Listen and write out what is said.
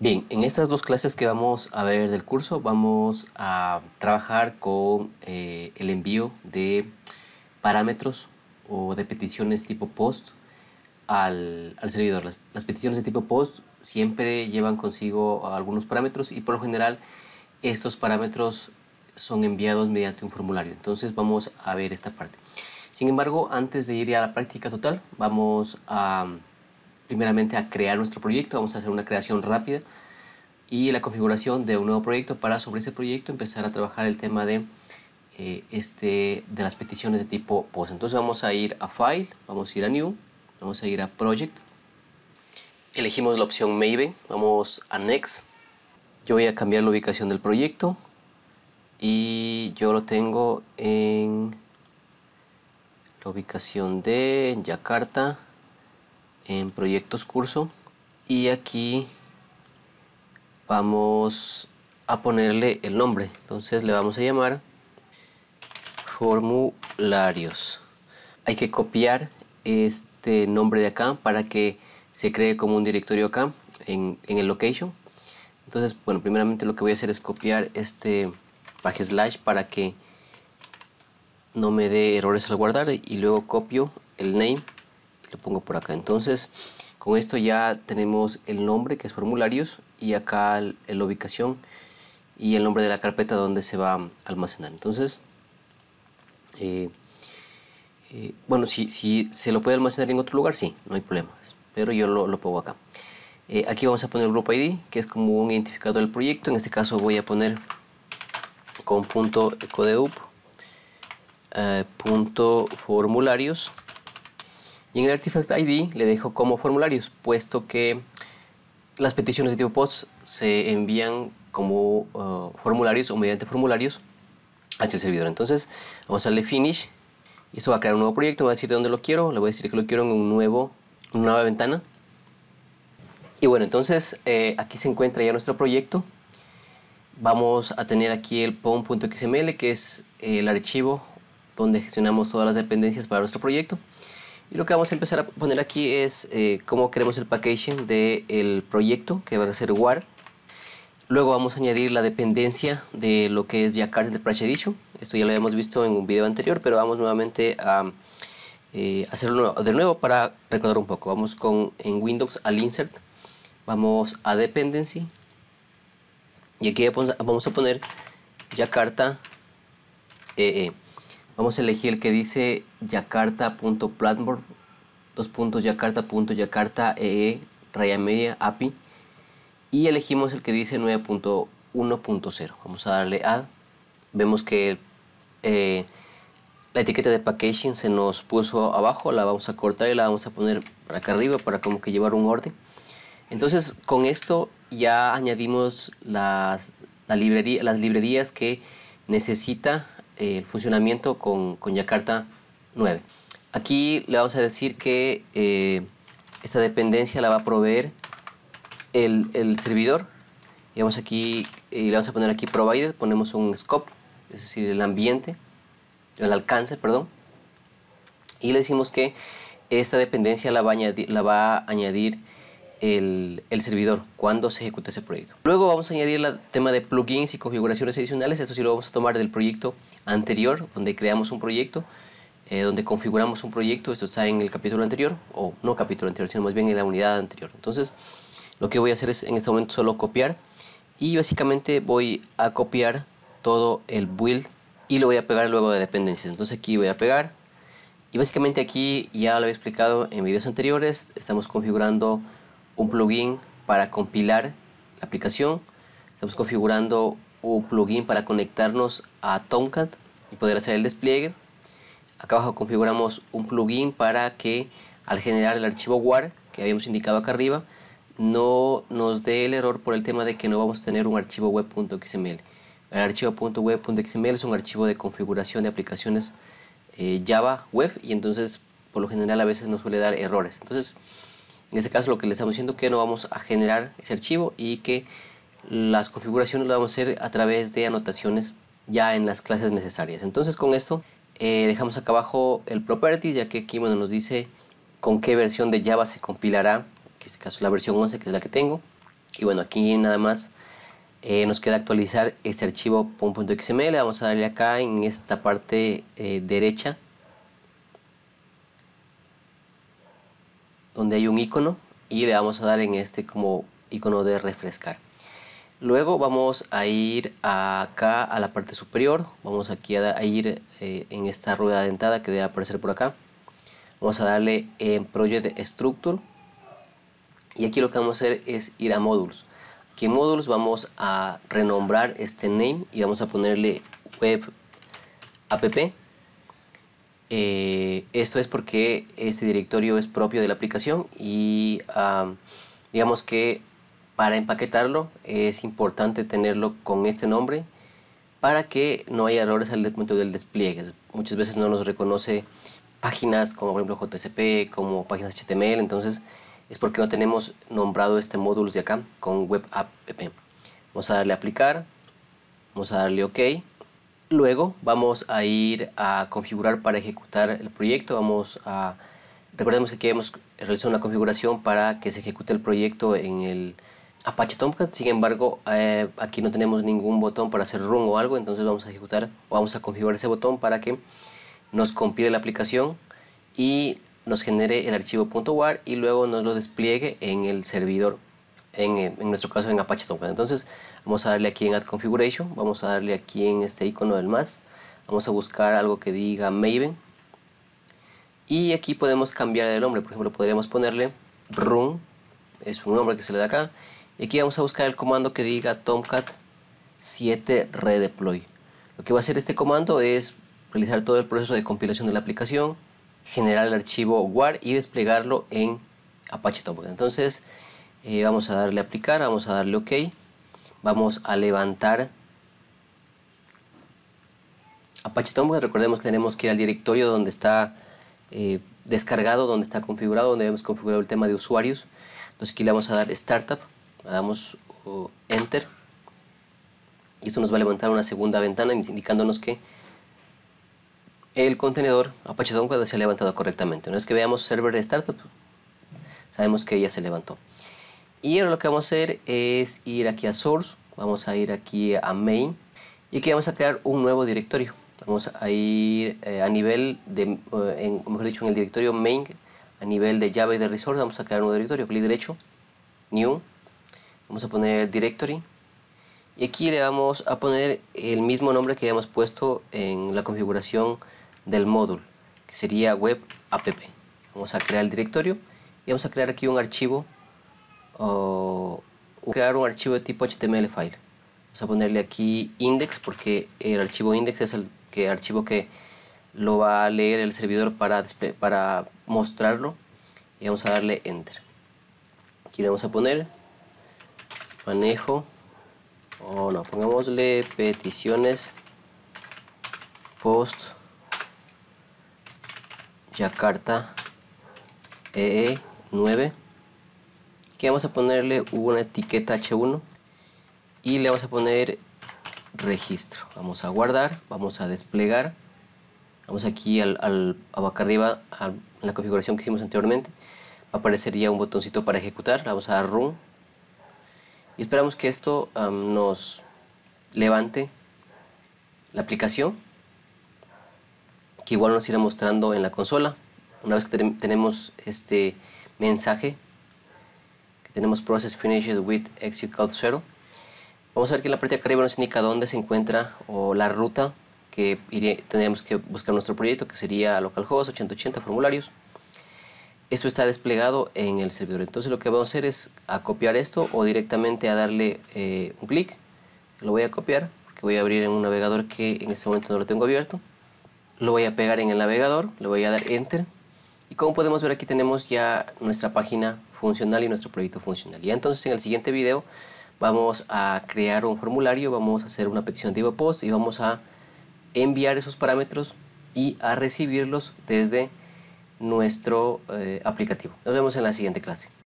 Bien, en estas dos clases que vamos a ver del curso vamos a trabajar con el envío de parámetros o de peticiones tipo post al servidor. Las peticiones de tipo post siempre llevan consigo algunos parámetros y por lo general estos parámetros son enviados mediante un formulario. Entonces vamos a ver esta parte. Sin embargo, antes de ir a la práctica total, vamos a primeramente a crear nuestro proyecto. Vamos a hacer una creación rápida y la configuración de un nuevo proyecto para sobre ese proyecto empezar a trabajar el tema de las peticiones de tipo post. Entonces vamos a ir a File, vamos a ir a New, vamos a ir a Project, elegimos la opción Maven, vamos a Next. Yo voy a cambiar la ubicación del proyecto y yo lo tengo en la ubicación de Yakarta, en proyectos curso, y aquí vamos a ponerle el nombre. Entonces le vamos a llamar formularios. Hay que copiar este nombre de acá para que se cree como un directorio acá en el location. Entonces, bueno, primeramente lo que voy a hacer es copiar este backslash para que no me dé errores al guardar, y luego copio el name y lo pongo por acá. Entonces con esto ya tenemos el nombre, que es formularios, y acá la ubicación y el nombre de la carpeta donde se va a almacenar. Entonces bueno, si se lo puede almacenar en otro lugar, sí, no hay problema, pero yo lo pongo acá. Aquí vamos a poner el Group ID, que es como un identificador del proyecto. En este caso voy a poner con .ecodeup .formularios, y en el Artifact ID le dejo como formularios, puesto que las peticiones de tipo post se envían como formularios o mediante formularios hacia el servidor. Entonces vamos a darle Finish y esto va a crear un nuevo proyecto. Me va a decir de dónde lo quiero, le voy a decir que lo quiero en una nueva ventana. Y bueno, entonces aquí se encuentra ya nuestro proyecto. Vamos a tener aquí el pom.xml, que es el archivo donde gestionamos todas las dependencias para nuestro proyecto. Y lo que vamos a empezar a poner aquí es cómo queremos el packaging del proyecto, que va a ser war. Luego vamos a añadir la dependencia de lo que es Yakarta Enterprise Edition. Esto ya lo habíamos visto en un video anterior, pero vamos nuevamente a hacerlo de nuevo para recordar un poco. Vamos en Windows al Insert, vamos a Dependency, y aquí vamos a poner Yakarta EE. Vamos a elegir el que dice Yakarta.platform Yakarta EE raya media API, y elegimos el que dice 9.1.0. Vamos a darle Add. Vemos que la etiqueta de packaging se nos puso abajo, la vamos a cortar y la vamos a poner para acá arriba para como que llevar un orden. Entonces con esto ya añadimos las librerías que necesita el funcionamiento con Yakarta 9. Aquí le vamos a decir que esta dependencia la va a proveer el servidor. Y vamos aquí y le vamos a poner aquí provided, ponemos un scope, es decir, el ambiente, el alcance, perdón, y le decimos que esta dependencia la va a añadir el servidor cuando se ejecute ese proyecto. Luego vamos a añadir el tema de plugins y configuraciones adicionales. Esto sí lo vamos a tomar del proyecto anterior, donde creamos un proyecto, donde configuramos un proyecto. Esto está en el capítulo anterior, o no capítulo anterior, sino más bien en la unidad anterior. Entonces lo que voy a hacer es en este momento solo copiar, y básicamente voy a copiar todo el build y lo voy a pegar luego de dependencias. Entonces aquí voy a pegar, y básicamente aquí ya lo había explicado en videos anteriores. Estamos configurando un plugin para compilar la aplicación, estamos configurando un plugin para conectarnos a Tomcat y poder hacer el despliegue. Acá abajo configuramos un plugin para que al generar el archivo war que habíamos indicado acá arriba no nos dé el error por el tema de que no vamos a tener un archivo web.xml. El archivo .web.xml es un archivo de configuración de aplicaciones Java web, y entonces por lo general a veces nos suele dar errores. Entonces en este caso lo que le estamos diciendo es que no vamos a generar ese archivo y que las configuraciones las vamos a hacer a través de anotaciones ya en las clases necesarias. Entonces con esto dejamos acá abajo el properties, ya que aquí bueno, nos dice con qué versión de Java se compilará, que en este caso es la versión 11, que es la que tengo. Y bueno, aquí nada más nos queda actualizar este archivo .xml. Vamos a darle acá en esta parte derecha, donde hay un icono, y le vamos a dar en este como icono de refrescar. Luego vamos a ir acá a la parte superior, vamos aquí a ir en esta rueda dentada que debe aparecer por acá. Vamos a darle en Project Structure, y aquí lo que vamos a hacer es ir a Modules. Aquí en Modules vamos a renombrar este name y vamos a ponerle Web App. Esto es porque este directorio es propio de la aplicación y digamos que para empaquetarlo es importante tenerlo con este nombre para que no haya errores al momento del despliegue. Muchas veces no nos reconoce páginas como por ejemplo JCP, como páginas HTML, entonces es porque no tenemos nombrado este módulo de acá con Web App. Vamos a darle a aplicar, vamos a darle OK. Luego vamos a ir a configurar para ejecutar el proyecto. Recordemos que aquí hemos realizado una configuración para que se ejecute el proyecto en el Apache Tomcat. Sin embargo, aquí no tenemos ningún botón para hacer run o algo, entonces vamos a ejecutar o vamos a configurar ese botón para que nos compile la aplicación y nos genere el archivo .war y luego nos lo despliegue en el servidor, en nuestro caso en Apache Tomcat. Entonces vamos a darle aquí en Add Configuration, vamos a darle aquí en este icono del más, vamos a buscar algo que diga Maven y aquí podemos cambiar el nombre. Por ejemplo, podríamos ponerle run, es un nombre que se le da acá, y aquí vamos a buscar el comando que diga Tomcat 7 redeploy. Lo que va a hacer este comando es realizar todo el proceso de compilación de la aplicación, generar el archivo war y desplegarlo en Apache Tomcat. Entonces vamos a darle a aplicar, vamos a darle OK, vamos a levantar Apache Tomcat. Recordemos que tenemos que ir al directorio donde está descargado, donde está configurado, donde hemos configurado el tema de usuarios. Entonces aquí le vamos a dar Startup, le damos Enter y esto nos va a levantar una segunda ventana indicándonos que el contenedor Apache Tomcat se ha levantado correctamente. Una vez que veamos server de startup, sabemos que ya se levantó. Y ahora lo que vamos a hacer es ir aquí a source, vamos a ir aquí a main y aquí vamos a crear un nuevo directorio. Vamos a ir a nivel de, mejor dicho, en el directorio main, a nivel de Java y de resource, vamos a crear un nuevo directorio. Clic derecho, new, vamos a poner directory y aquí le vamos a poner el mismo nombre que habíamos puesto en la configuración del módulo, que sería Web App. Vamos a crear el directorio y vamos a crear aquí un archivo de tipo HTML file. Vamos a ponerle aquí index porque el archivo index es el archivo que lo va a leer el servidor para mostrarlo, y vamos a darle enter. Aquí le vamos a poner manejo, pongámosle peticiones post Jakarta EE9, que vamos a ponerle una etiqueta H1 y le vamos a poner registro. Vamos a guardar, vamos a desplegar, vamos aquí acá arriba a la configuración que hicimos anteriormente, aparecería un botoncito para ejecutar, le vamos a dar run y esperamos que esto nos levante la aplicación, que igual nos irá mostrando en la consola. Una vez que tenemos este mensaje, que tenemos process finishes with exit code 0, vamos a ver que en la parte de acá arriba nos indica dónde se encuentra o la ruta que tendríamos que buscar nuestro proyecto, que sería localhost 8080 formularios. Esto está desplegado en el servidor. Entonces lo que vamos a hacer es a copiar esto o directamente a darle un clic. Lo voy a copiar porque voy a abrir en un navegador que en este momento no lo tengo abierto. Lo voy a pegar en el navegador, le voy a dar enter y como podemos ver aquí tenemos ya nuestra página funcional y nuestro proyecto funcional. Y entonces en el siguiente video vamos a crear un formulario, vamos a hacer una petición de tipo post y vamos a enviar esos parámetros y a recibirlos desde nuestro aplicativo. Nos vemos en la siguiente clase.